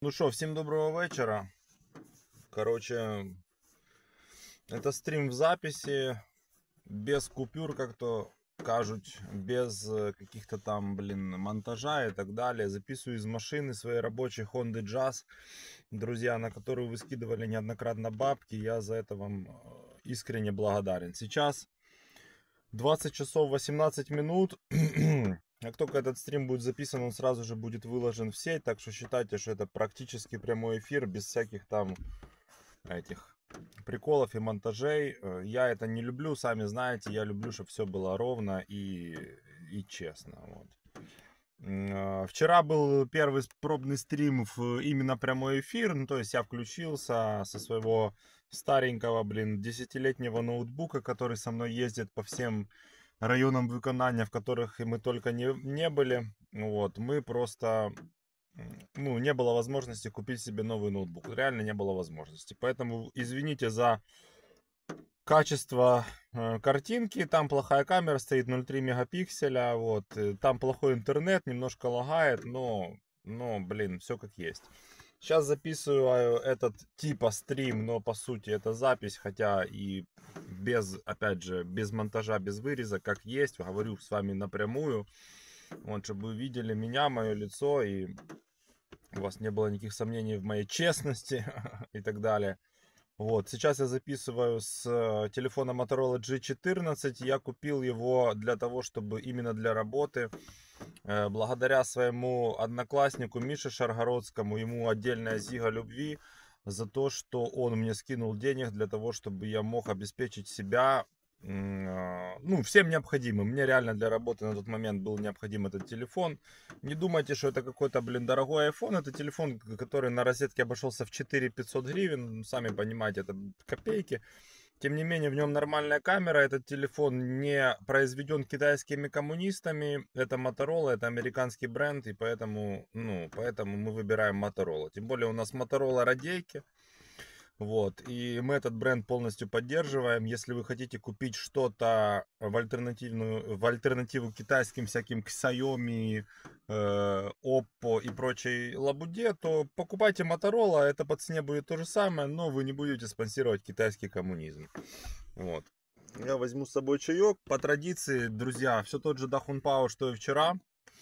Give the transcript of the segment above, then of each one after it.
Ну що, всім доброго вечора. Короче, это стрим в записи, без купюр, как то кажуть, без каких-то там, монтажа и так далее. Записываю из машины своей рабочей Honda Jazz, друзья, на которую вы скидывали неоднократно бабки. Я за это вам искренне благодарен. Сейчас 20 часов 18 минут. Как только этот стрим будет записан, он сразу же будет выложен в сеть. Так что считайте, что это практически прямой эфир, без всяких там этих приколов и монтажей. Я это не люблю, сами знаете. Я люблю, чтобы все было ровно и честно. Вот. Вчера был первый пробный стрим в именно прямой эфир. Ну, то есть я включился со своего старенького, 10-летнего ноутбука, который со мной ездит по всем районам выконания, в которых мы только не были. Вот, мы просто, не было возможности купить себе новый ноутбук. Реально не было возможности. Поэтому извините за качество картинки. Там плохая камера стоит, 0,3 мегапикселя. Вот, там плохой интернет, немножко лагает, но все как есть. Сейчас записываю этот типа стрим, но по сути это запись, хотя и без, опять же, без монтажа, без выреза, как есть. Говорю с вами напрямую, вот, чтобы вы видели меня, мое лицо, и у вас не было никаких сомнений в моей честности и так далее. Вот, сейчас я записываю с телефона Motorola G14. Я купил его для того, чтобы именно для работы. Благодаря своему однокласснику Мише Шаргородскому, ему отдельная зига любви за то, что он мне скинул денег для того, чтобы я мог обеспечить себя, всем необходимым. Мне реально для работы на тот момент был необходим этот телефон. Не думайте, что это какой-то, дорогой iPhone. Это телефон, который на розетке обошелся в 4500 гривен. Сами понимаете, это копейки. Тем не менее, в нем нормальная камера. Этот телефон не произведен китайскими коммунистами. Это Motorola, это американский бренд. И поэтому мы выбираем Motorola. Тем более у нас Motorola радейки. Вот. И мы этот бренд полностью поддерживаем. Если вы хотите купить что-то в альтернативу китайским всяким Xiaomi, Oppo и прочей лабуде, то покупайте Motorola. Это по цене будет то же самое, но вы не будете спонсировать китайский коммунизм. Вот. Я возьму с собой чаек. По традиции, друзья, все тот же Дахунпао, что и вчера.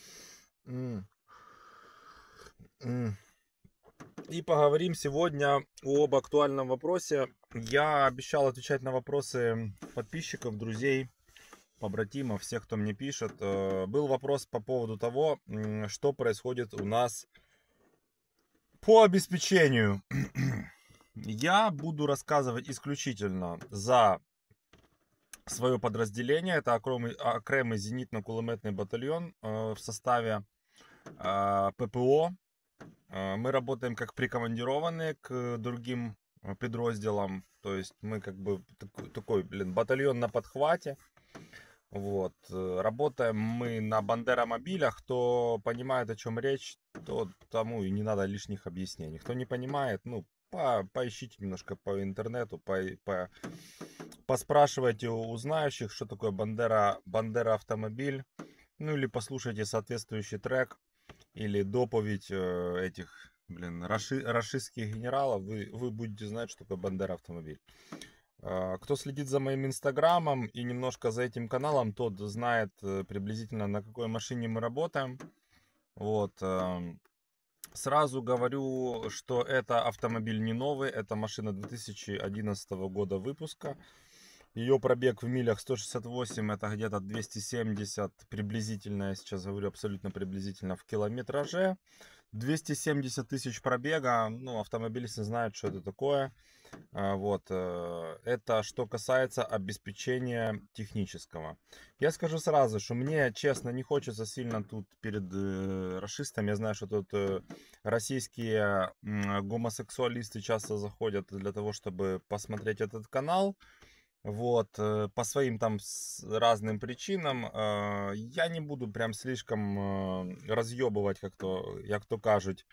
И поговорим сегодня об актуальном вопросе. Я обещал отвечать на вопросы подписчиков, друзей, побратимов, всех, кто мне пишет. Был вопрос по поводу того, что происходит у нас по обеспечению. Я буду рассказывать исключительно за свое подразделение. Это окремый зенитно-кулеметный батальон в составе ППО. Мы работаем как прикомандированные к другим подразделам. То есть мы как бы такой, батальон на подхвате. Вот. Работаем мы на бандеромобилях. Кто понимает, о чем речь, то тому и не надо лишних объяснений. Кто не понимает, поищите немножко по интернету, поспрашивайте у знающих, что такое Бандера автомобиль. Или послушайте соответствующий трек или доповедь этих, рашистских генералов, вы будете знать, что такое Бандера автомобиль. Кто следит за моим инстаграмом и немножко за этим каналом, тот знает приблизительно, на какой машине мы работаем. Вот. Сразу говорю, что это автомобиль не новый, это машина 2011 года выпуска. Ее пробег в милях 168, это где-то 270 приблизительно, я сейчас говорю абсолютно приблизительно, в километраже. 270 тысяч пробега, автомобилисты знают, что это такое. Вот, это что касается обеспечения технического. Я скажу сразу, что мне, честно, не хочется сильно тут перед рашистами. Я знаю, что тут российские гомосексуалисты часто заходят для того, чтобы посмотреть этот канал. Вот, по своим там разным причинам. Я не буду прям слишком разъебывать, як то кажуть,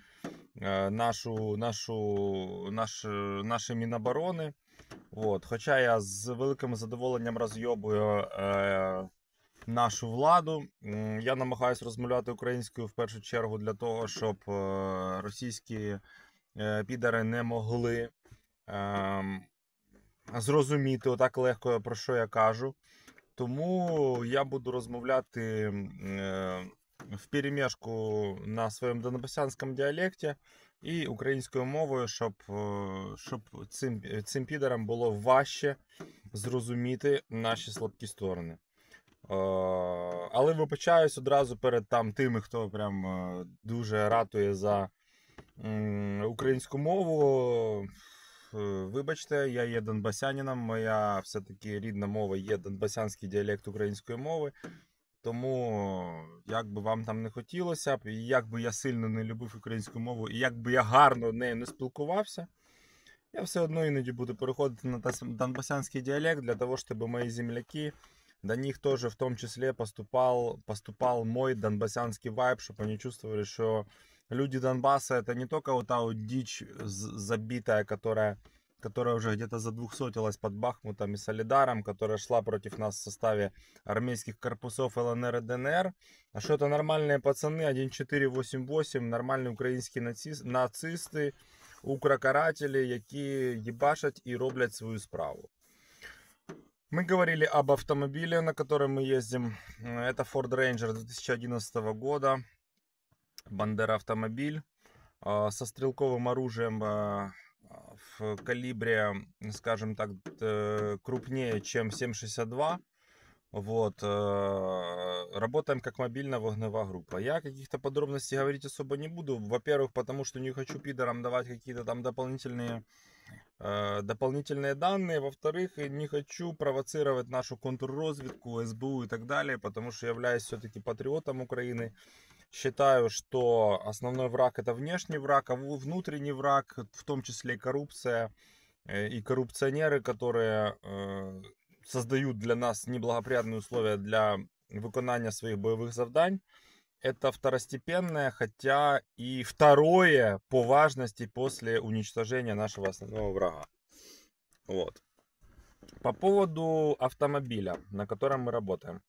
наші Міноборони. Вот. Хоча я з великим задоволенням розйобую нашу владу. Я намагаюся розмовляти українською в першу чергу для того, щоб російські підари не могли зрозуміти отак легко, про що я кажу. Тому я буду розмовляти вперемешку на своєму донбасянському діалекті і українською мовою, щоб цим підарам було важче зрозуміти наші слабкі сторони. Але вибачаюсь одразу перед тими, хто прям дуже ратує за українську мову. Вибачте, я є донбасянином, моя все-таки рідна мова є донбасянський діалект української мови. Тому, як би вам там не хотілося б, і як би я сильно не любив українську мову, і як би я гарно нею не спілкувався, я все одно іноді буду переходити на донбасянський діалект для того, щоб мої земляки, до них тоже в том числе поступал мой донбасянский вайб, чтобы они чувствовали, что люди Донбасса это не только вот та вот дичь забитая, которая уже где-то задвухсотилась под Бахмутом и Солидаром, которая шла против нас в составе армейских корпусов ЛНР и ДНР, а что это нормальные пацаны, 1488, нормальные украинские нацисты, укрокаратели, які ебашать и роблять свою справу. Мы говорили об автомобиле, на котором мы ездим. Это Ford Ranger 2011 года. Бандера автомобиль со стрелковым оружием в калибре, скажем так, крупнее, чем 7,62. Вот. Работаем как мобильная огневая группа. Я каких-то подробностей говорить особо не буду. Во-первых, потому что не хочу пидорам давать какие-то там дополнительные данные. Во-вторых, не хочу провоцировать нашу контрразведку, СБУ и так далее, потому что являюсь все-таки патриотом Украины. Считаю, что основной враг это внешний враг, а внутренний враг, в том числе и коррупция, и коррупционеры, которые создают для нас неблагоприятные условия для виконання своих боевых завдань. Это второстепенное, хотя и второе по важности после уничтожения нашего основного врага. Вот. По поводу автомобиля, на котором мы работаем.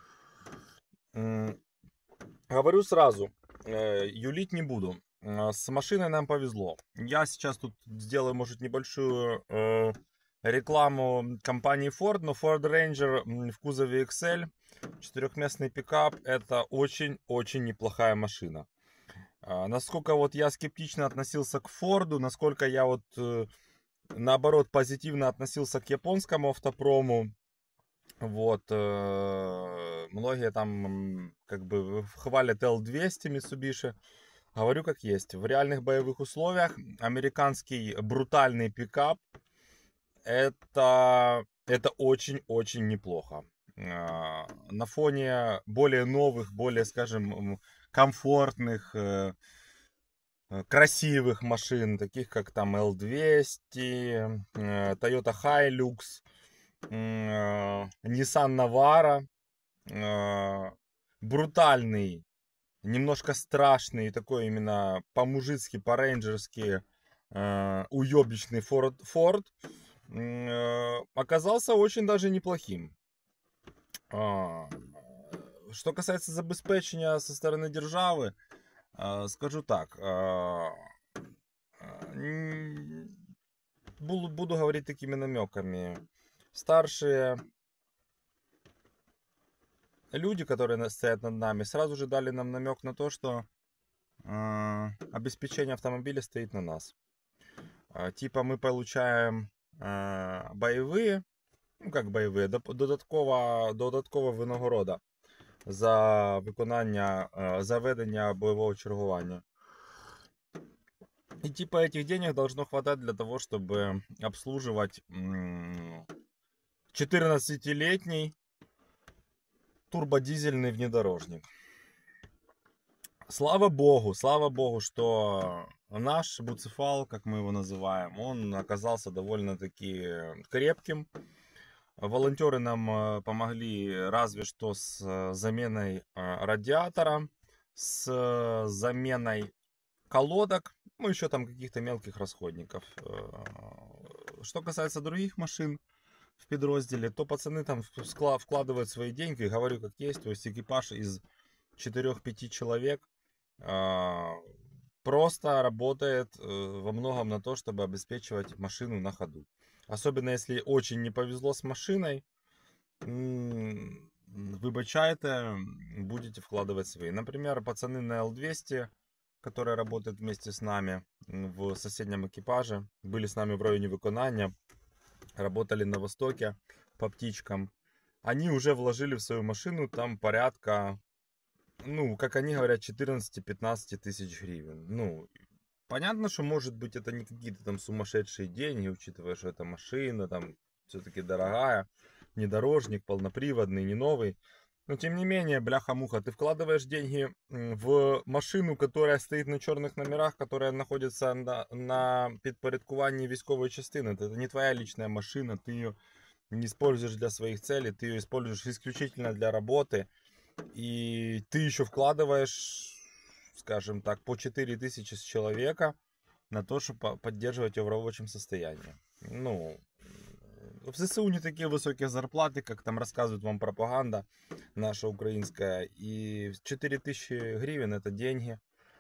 Говорю сразу, юлить не буду. С машиной нам повезло. Я сейчас тут сделаю, может, небольшую рекламу компании Ford, но Ford Ranger в кузове XL, четырехместный пикап, это очень-очень неплохая машина. Насколько вот я скептично относился к Ford, насколько я вот наоборот позитивно относился к японскому автопрому. Вот, многие там как бы хвалят L200 Mitsubishi. Говорю как есть. В реальных боевых условиях американский брутальный пикап это очень-очень неплохо. На фоне более новых, более, скажем, комфортных, красивых машин, таких как там L200, Toyota Hilux, Nissan Navara, брутальный, немножко страшный, такой именно по-мужицки, по-рейнджерски уебищный Ford оказался очень даже неплохим. Что касается забезпечення со стороны державы, скажу так, буду говорить такими намеками. Старшие люди, которые стоят над нами, сразу же дали нам намек на то, что обеспечение автомобиля стоит на нас. Типа мы получаем бойові, ну як бойові, додаткова винагорода за виконання, за ведення бойового чергування. И типа этих денег должно хватать для того, чтобы обслуживать 14-летний турбодизельный внедорожник. Слава богу, что наш Буцефал, как мы его называем, он оказался довольно-таки крепким. Волонтеры нам помогли разве что с заменой радиатора, с заменой колодок, ну еще там каких-то мелких расходников. Что касается других машин, в підрозділі, то пацаны там вкладывают свои деньги, говорю как есть, то есть экипаж из 4-5 человек просто работает во многом на то, чтобы обеспечивать машину на ходу. Особенно если очень не повезло с машиной, выбачайте, будете вкладывать свои. Например, пацаны на L200, которые работают вместе с нами в соседнем экипаже, были с нами в районе Виконания, работали на Востоке по птичкам. Они уже вложили в свою машину там порядка, ну, как они говорят, 14-15 тысяч гривен. Ну, понятно, что может быть это не какие-то там сумасшедшие деньги, учитывая, что это машина там все-таки дорогая, внедорожник, полноприводный, не новый. Но тем не менее, бляха-муха, ты вкладываешь деньги в машину, которая стоит на черных номерах, которая находится на підпорядкуванні військової частини. Это не твоя личная машина, ты ее не используешь для своих целей, ты ее используешь исключительно для работы. И ты еще вкладываешь, скажем так, по 4000 с человека на то, чтобы поддерживать ее в рабочем состоянии. Ну, в ЗСУ не такие высокие зарплаты, как там рассказывает вам пропаганда наша украинская. И 4000 гривен это деньги.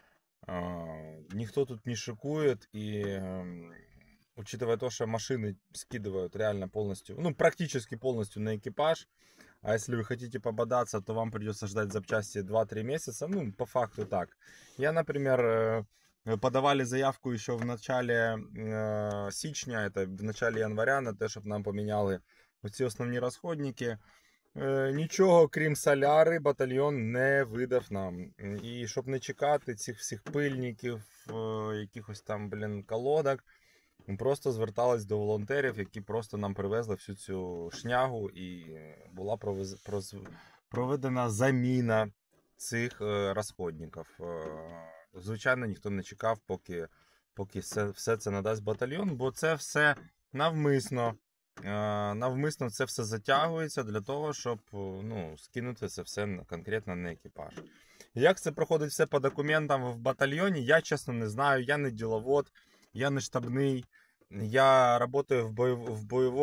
Никто тут не шикует. И учитывая то, что машины скидывают реально полностью, ну практически полностью на экипаж. А если вы хотите пободаться, то вам придется ждать запчасти 2-3 месяца. Ну, по факту так. Я, например, подавали заявку еще в начале січня, это в начале января, на те, щоб нам поміняли ці основні розходники. Нічого, крім соляри, батальйон не видав нам. І щоб не чекати цих всіх пильників, якихось там, колодок, просто звертались до волонтерів, які просто нам привезли всю цю шнягу, і була проведена заміна цих розходників. Звичайно, ніхто не чекав, поки все це надасть батальйон, бо це все навмисно це все затягується для того, щоб скинути це все конкретно на екіпаж. Як це проходить все по документам в батальйоні, я чесно не знаю, я не діловод, я не штабний, я працюю в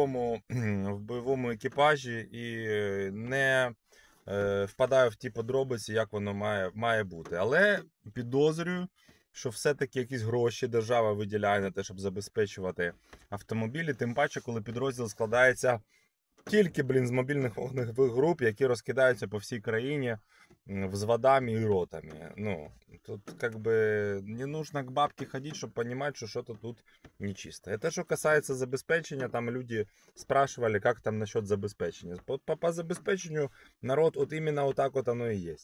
бойовому екіпажі і не впадаю в ті подробиці, як воно має бути. Але підозрюю, що все-таки якісь гроші держава виділяє на те, щоб забезпечувати автомобілі. Тим паче, коли підрозділ складається тільки, з мобільних вогневих груп, які розкидаються по всій країні взводами і ротами. Ну, тут не нужно к бабке ходить, чтобы понимать, что что-то тут нечисто. Это что касается забезпечения, там люди спрашивали, как там насчет забезпечения. По забезпечению народ вот именно вот так вот оно и есть.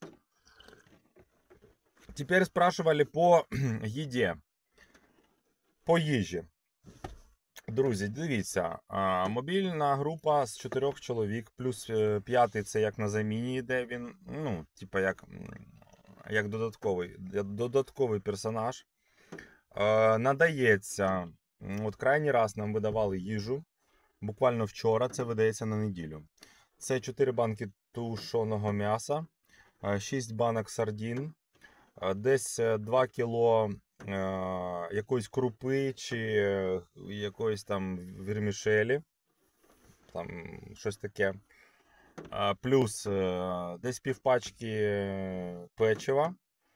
Теперь спрашивали по їді. По їжі. Друзі, дивіться, мобільна група з 4 чоловік, плюс 5-й це як на заміні йде він, ну, типа як додатковий персонаж. Надається, от крайній раз нам видавали їжу, буквально вчора, це видається на неділю. Це 4 банки тушеного м'яса, 6 банок сардін, десь 2 кіло якоїсь крупи чи якоїсь там вермішелі, там щось таке, плюс десь півпачки печива,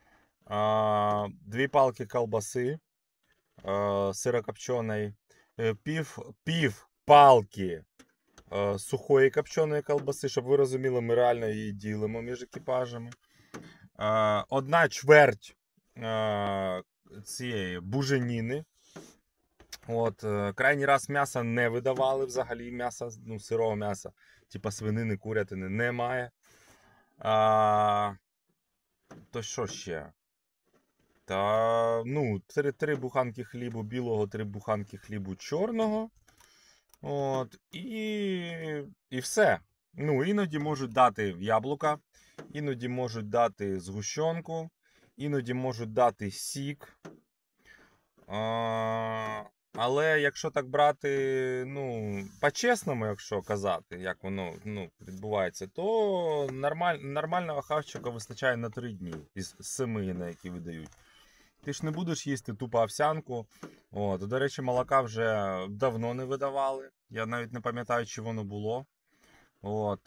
2 палки колбаси сирокопченої, пів палки сухої копченої колбаси, щоб ви розуміли, ми реально її ділимо між екіпажами, 1 чверть цієї буженіни. От, крайній раз м'яса не видавали взагалі, м'яса, ну, сирого м'яса, типа свинини, курятини немає. То що ще? Та, ну, 3 буханки хлібу білого, 3 буханки хлібу чорного. От, і все. Ну, іноді можуть дати яблука, іноді можуть дати згущенку, іноді можуть дати сік. Але якщо так брати, ну, по-чесному, якщо казати, як воно відбувається, то нормального хавчика вистачає на 3 дні із 7, на які видають. Ти ж не будеш їсти тупо овсянку. От, до речі, молока вже давно не видавали. Я навіть не пам'ятаю, чи воно було. От,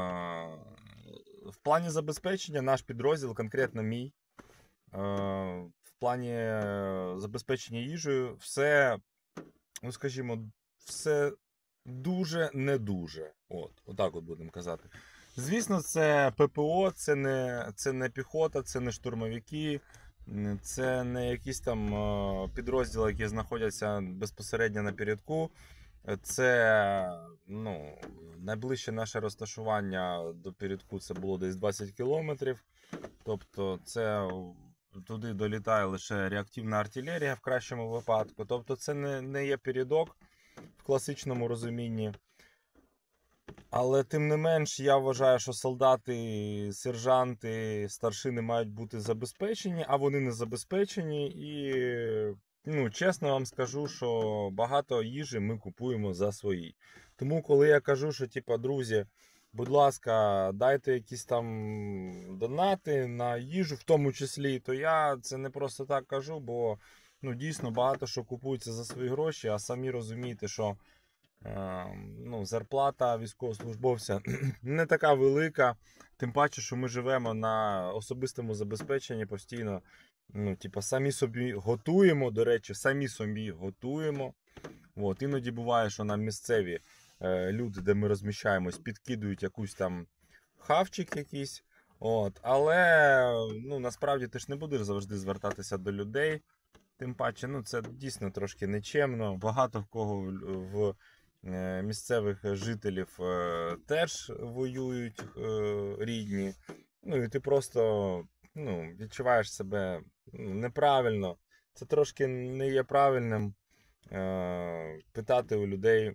в плані забезпечення наш підрозділ, конкретно мій, в плані забезпечення їжею, все, ну скажімо, все дуже не дуже. Отак от будемо казати. Звісно, це ППО, це не піхота, це не штурмовики, це не якісь там підрозділи, які знаходяться безпосередньо на передку. Це, ну, найближче наше розташування до передку це було десь 20 кілометрів. Тобто це туди долітає лише реактивна артилерія в кращому випадку. Тобто це не є передок в класичному розумінні. Але тим не менш, я вважаю, що солдати, сержанти, старшини мають бути забезпечені, а вони не забезпечені. І, ну, чесно вам скажу, що багато їжі ми купуємо за свої. Тому, коли я кажу, що, типа, друзі, будь ласка, дайте якісь там донати на їжу, в тому числі, то я це не просто так кажу, бо, ну, дійсно багато що купується за свої гроші, а самі розумієте, що ну, зарплата військовослужбовця не така велика, тим паче, що ми живемо на особистому забезпеченні постійно. Ну, типу, самі собі готуємо, до речі, самі собі готуємо. От, іноді буває, що нам місцеві люди, де ми розміщаємось, підкидують якусь там хавчик якийсь. От, але, ну, насправді ти ж не будеш завжди звертатися до людей. Тим паче, ну, це дійсно трошки нечемно. Багато в кого в місцевих жителів теж воюють рідні. Ну і ти просто, ну, відчуваєш себе неправильно. Це трошки не є правильним питати у людей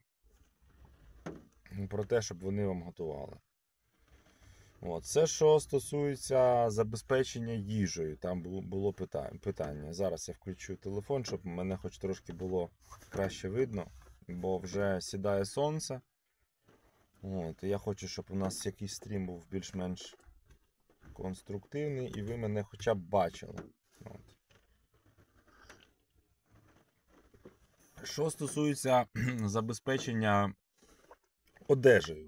про те, щоб вони вам готували. От. Це що стосується забезпечення їжею. Там було питання. Зараз я включу телефон, щоб мене хоч трошки було краще видно. Бо вже сідає сонце. От, і я хочу, щоб у нас якийсь стрім був більш-менш конструктивний і ви мене хоча б бачили. От. Що стосується забезпечення одежею.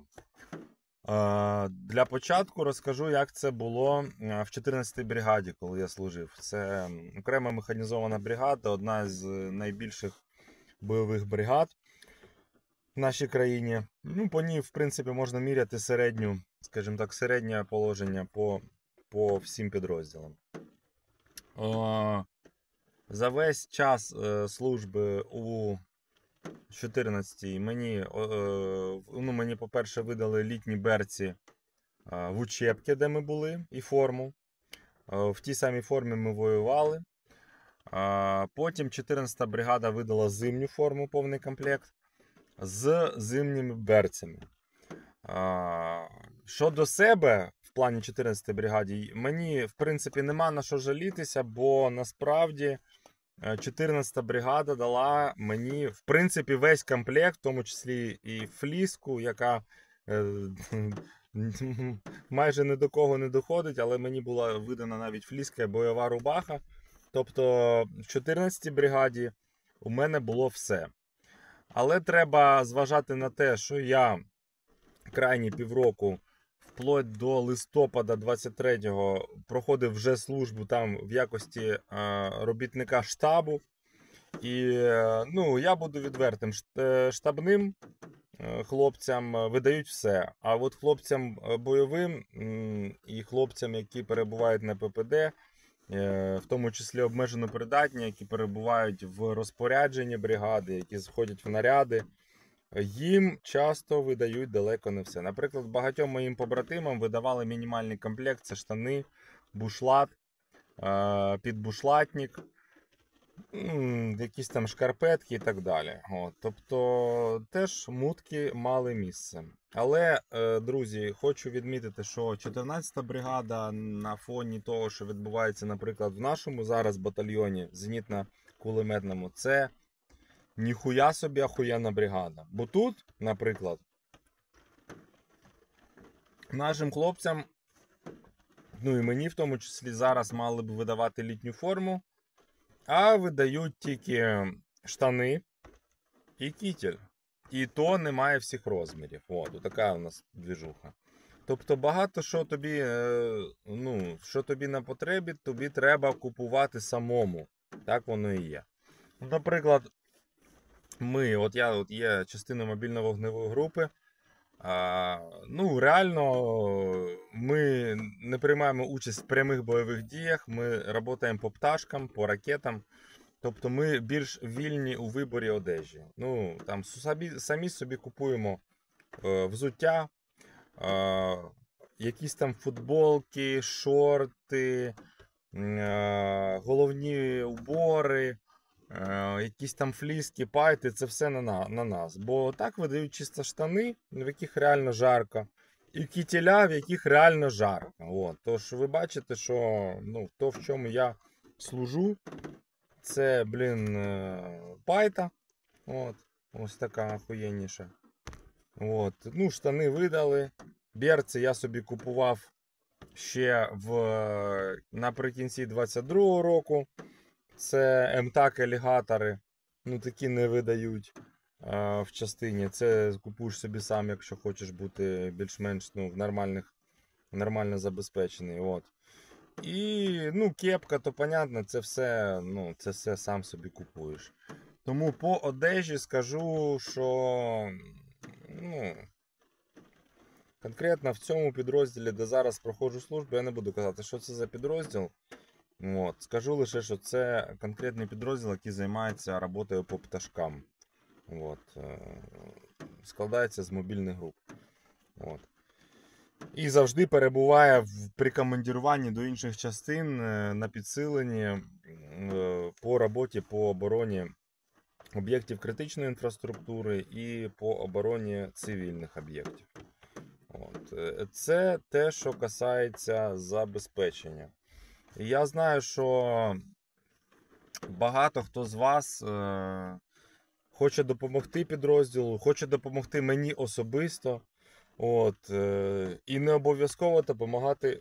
Для початку розкажу, як це було в 14-й бригаді, коли я служив. Це окрема механізована бригада, одна з найбільших бойових бригад в нашій країні. Ну, по ній, в принципі, можна міряти середню, скажімо так, середнє положення по всім підрозділам. За весь час служби у 14-й мені, по-перше, видали літні берці в учебки, де ми були, і форму. В тій самій формі ми воювали. Потім 14-та бригада видала зимню форму, повний комплект, з зимніми берцями. Щодо себе, в плані 14-ї бригаді, мені, в принципі, нема на що жалітися, бо насправді 14-та бригада дала мені, в принципі, весь комплект, в тому числі і фліску, яка майже ні до кого не доходить, але мені була видана навіть фліска і бойова рубаха. Тобто в 14-й бригаді у мене було все. Але треба зважати на те, що я крайні півроку, вплоть до листопада 23-го, проходив вже службу там в якості робітника штабу. І, ну, я буду відвертим, штабним хлопцям видають все. А от хлопцям бойовим і хлопцям, які перебувають на ППД, в тому числі обмежено придатні, які перебувають в розпорядженні бригади, які входять в наряди, їм часто видають далеко не все. Наприклад, багатьом моїм побратимам видавали мінімальний комплект, це штани, бушлат, підбушлатник, якісь там шкарпетки і так далі. Тобто теж мутки мали місце. Але, друзі, хочу відмітити, що 14-та бригада на фоні того, що відбувається, наприклад, в нашому зараз батальйоні зенітно-кулеметному, це ніхуя собі ахуєнна бригада. Бо тут, наприклад, нашим хлопцям, ну і мені в тому числі, зараз мали б видавати літню форму, а видають тільки штани і кітель. І то немає всіх розмірів. От, така у нас двіжуха. Тобто багато що тобі, що тобі на потребі, тобі треба купувати самому. Так воно і є. Наприклад, я є частиною мобільно-вогневої групи. Реально, ми не приймаємо участь в прямих бойових діях, ми працюємо по пташкам, по ракетам. Тобто ми більш вільні у виборі одежі. Там самі собі купуємо взуття, якісь там футболки, шорти, головні убори, якісь там фліски, пайти, це все на нас. Бо так видають чисто штани, в яких реально жарко, і кітеля, в яких реально жарко. От. Тож ви бачите, що то, в чому я служу, це, пайта. Ось така охуєнніша. Штани видали. Берці я собі купував ще наприкінці 22-го року. Це МТАК алігатори. Такі не видають в частині. Це купуєш собі сам, якщо хочеш бути більш-менш нормально забезпечений. От. І кепка, то понятно, це все сам собі купуєш. Тому по одежі скажу, що конкретно в цьому підрозділі, де зараз проходжу службу, я не буду казати, що це за підрозділ. Скажу лише, що це конкретний підрозділ, який займається роботою по пташкам. Складається з мобільних груп. І завжди перебуває при командируванні до інших частин на підсиленні по роботі по обороні об'єктів критичної інфраструктури і по обороні цивільних об'єктів. Це те, що касається забезпечення. І я знаю, що багато хто з вас хоче допомогти підрозділу, хоче допомогти мені особисто. І не обов'язково допомагати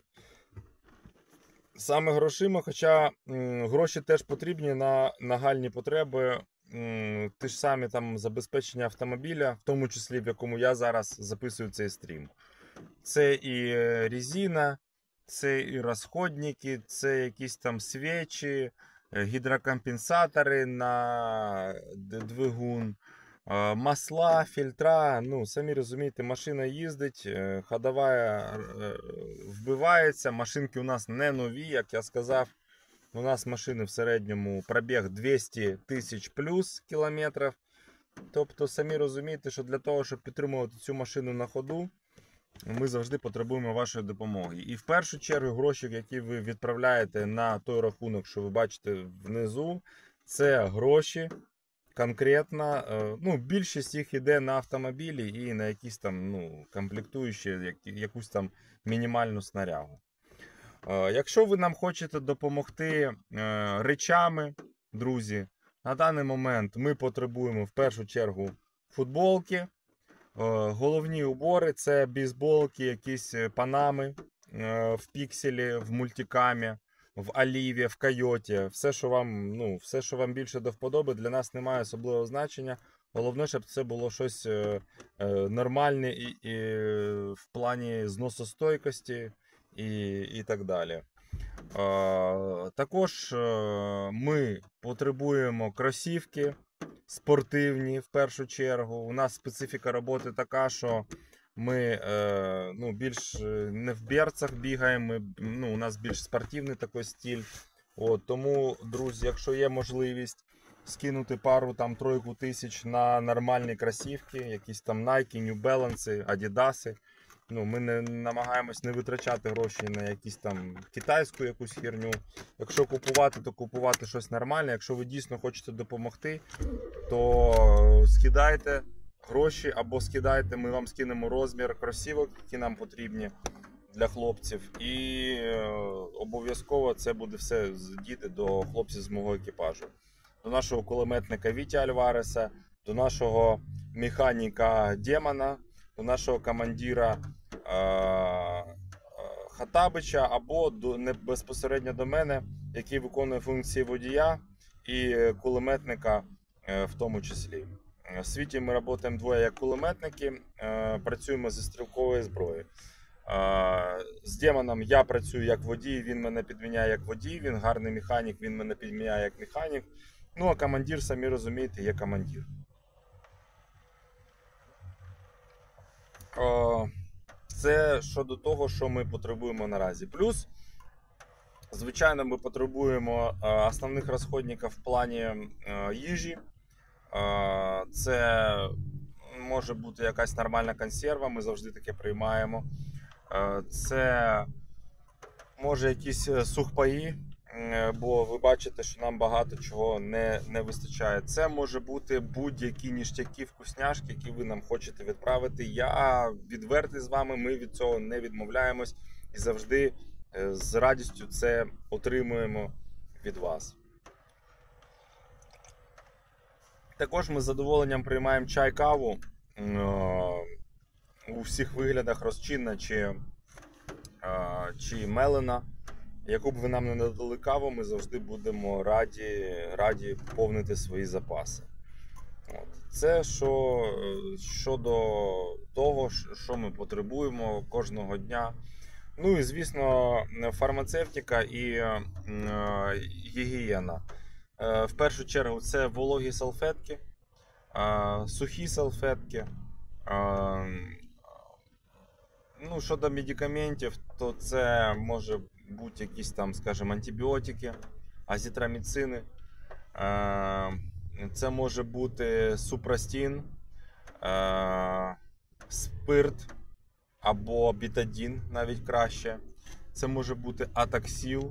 саме грошима, хоча гроші теж потрібні на нагальні потреби, ті ж самі там забезпечення автомобіля, в тому числі в якому я зараз записую цей стрім. Це і резина, це і розходники, це якісь там свічі, гідрокомпенсатори на двигун, масла, фільтра. Самі розумієте, машина їздить, ходова вбивається, машинки у нас не нові, як я сказав. У нас машини в середньому пробіг 200 тисяч плюс кілометрів. Тобто, самі розумієте, що для того, щоб підтримувати цю машину на ходу, ми завжди потребуємо вашої допомоги. І в першу чергу гроші, які ви відправляєте на той рахунок, що ви бачите внизу, це гроші конкретно. Більшість їх йде на автомобілі і на якісь там комплектуючі, якусь там мінімальну снарягу. Якщо ви нам хочете допомогти речами, друзі, на даний момент ми потребуємо в першу чергу футболки, головні убори, це бейсболки, якісь панами в пікселі, в мультикамі, в оліві, в койоті. Все, що вам більше до вподоби, для нас немає особливого значення. Головне, щоб це було щось нормальне і в плані зносостойкості і так далі. Також ми потребуємо кросівки спортивні в першу чергу. У нас специфіка роботи така, що ми більш не в берцах бігаємо, у нас більш спортивний такий стиль. Тому, друзі, якщо є можливість скинути пару-тройку тисяч на нормальні кросівки, якісь там Nike, New Balance, Adidas. Ми не намагаємось не витрачати гроші на якісь там китайську якусь херню. Якщо купувати, то купувати щось нормальне. Якщо ви дійсно хочете допомогти, то скидайте гроші або скидайте, ми вам скинемо розмір кросівок, які нам потрібні для хлопців. І обов'язково це буде все діти до хлопців з мого екіпажу. До нашого кулеметника Віті Альвареса, до нашого механіка Демона, до нашого командира Хатабича або безпосередньо до мене, який виконує функції водія і кулеметника в тому числі. В світі ми працюємо двоє як кулеметники, працюємо зі стрілкової зброї. З Демоном я працюю як водій, він мене підміняє як водій, він гарний механік, він мене підміняє як механік. Ну а командир, самі розумієте, є командир. Це щодо того, що ми потребуємо наразі. Плюс, звичайно, ми потребуємо основних розходників в плані їжі. Це може бути якась нормальна консерва, ми завжди таке приймаємо. Це може якісь сухпаї, бо ви бачите, що нам багато чого не вистачає. Це може бути будь-які ніштяки, вкусняшки, які ви нам хочете відправити. Я відвертий з вами, ми від цього не відмовляємось і завжди з радістю це отримуємо від вас. Також ми з задоволенням приймаємо чай, каву у всіх виглядах, розчинна чи мелена. Яку б ви нам не надали каву, ми завжди будемо раді поповнити свої запаси. Це щодо того, що ми потребуємо кожного дня. Ну і, звісно, фармацевтика і гігієна. В першу чергу це вологі салфетки, сухі салфетки. Ну, щодо медикаментів, то це може бути якісь там, скажімо, антибіотики, азітроміцини. Це може бути супрастін, спирт або бетадін, навіть краще. Це може бути атаксіл.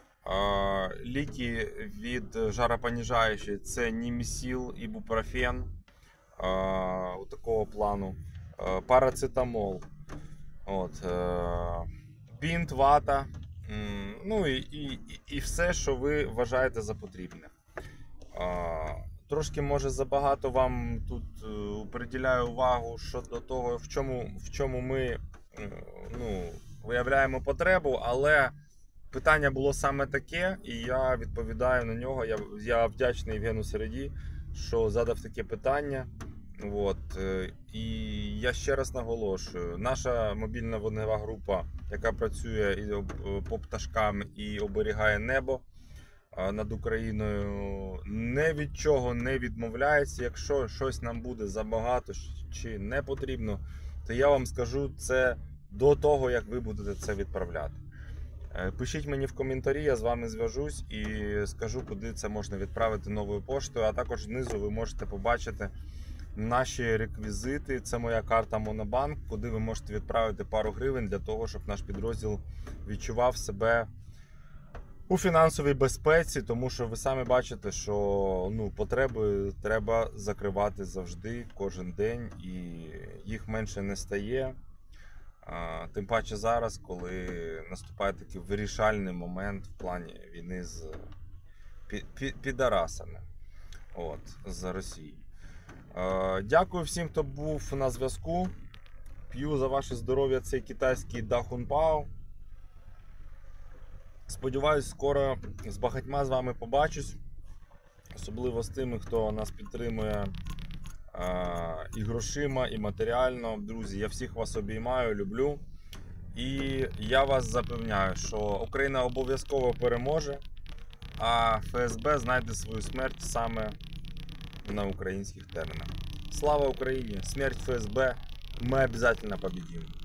Ліки від жаропонижаючі – це німесіл, ібупрофен, у такого плану, парацетамол, бінт, вата, ну і все, що ви вважаєте за потрібне. Трошки, може, забагато вам тут приділяю увагу щодо того, в чому ми виявляємо потребу, але питання було саме таке, і я відповідаю на нього. Я вдячний Євгену Середі, що задав таке питання. І я ще раз наголошую, наша мобільна вогнева група, яка працює по пташкам і оберігає небо над Україною, ні від чого не відмовляється. Якщо щось нам буде забагато чи не потрібно, то я вам скажу це до того, як ви будете це відправляти. Пишіть мені в коментарі, я з вами зв'яжусь і скажу, куди це можна відправити новою поштою. А також знизу ви можете побачити наші реквізити. Це моя карта Монобанк, куди ви можете відправити пару гривень для того, щоб наш підрозділ відчував себе у фінансовій безпеці, тому що ви самі бачите, що потреби треба закривати завжди, кожен день, і їх менше не стає. Тим паче зараз, коли наступає такий вирішальний момент в плані війни з підарасами з Росії. Дякую всім, хто був на зв'язку. П'ю за ваше здоров'я цей китайський Дахунпао. Сподіваюсь, скоро з багатьма з вами побачусь. Особливо з тими, хто нас підтримує і грошима, і матеріально. Друзі, я всіх вас обіймаю, люблю. І я вас запевняю, що Україна обов'язково переможе, а ФСБ знайде свою смерть саме на українських теренах. Слава Україні! Смерть ФСБ! Мы обязательно победим!